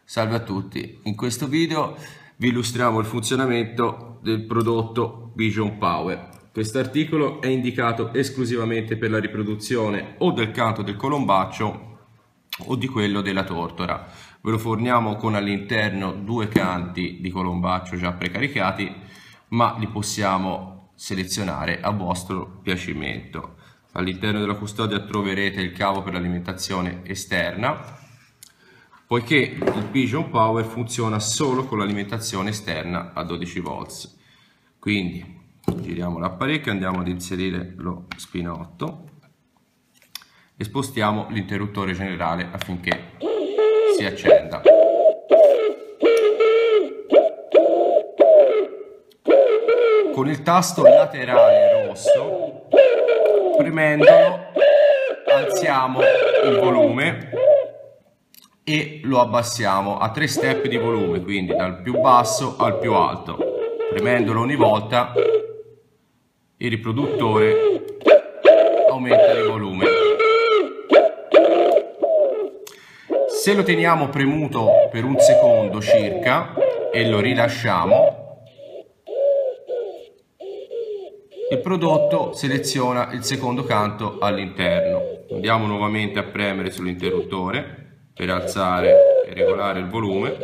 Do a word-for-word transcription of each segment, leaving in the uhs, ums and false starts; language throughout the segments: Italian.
Salve a tutti, in questo video vi illustriamo il funzionamento del prodotto Pigeon Power. Questo articolo è indicato esclusivamente per la riproduzione o del canto del colombaccio o di quello della tortora. Ve lo forniamo con all'interno due canti di colombaccio già precaricati, ma li possiamo selezionare a vostro piacimento. All'interno della custodia troverete il cavo per l'alimentazione esterna, poiché il Pigeon Power funziona solo con l'alimentazione esterna a dodici volt. Quindi giriamo l'apparecchio, andiamo ad inserire lo spinotto e spostiamo l'interruttore generale affinché si accenda. Con il tasto laterale rosso, premendolo, alziamo il volume e lo abbassiamo a tre step di volume, quindi dal più basso al più alto. Premendolo ogni volta il riproduttore aumenta di volume. Se lo teniamo premuto per un secondo circa e lo rilasciamo, il prodotto seleziona il secondo canto all'interno. Andiamo nuovamente a premere sull'interruttore per alzare e regolare il volume.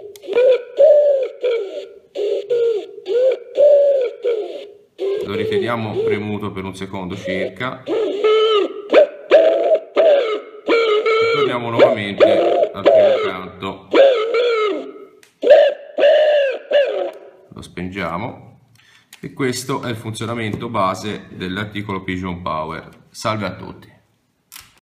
Lo riteniamo premuto per un secondo circa e torniamo nuovamente al primo canto. Lo spengiamo e questo è il funzionamento base dell'articolo Pigeon Power. Salve a tutti!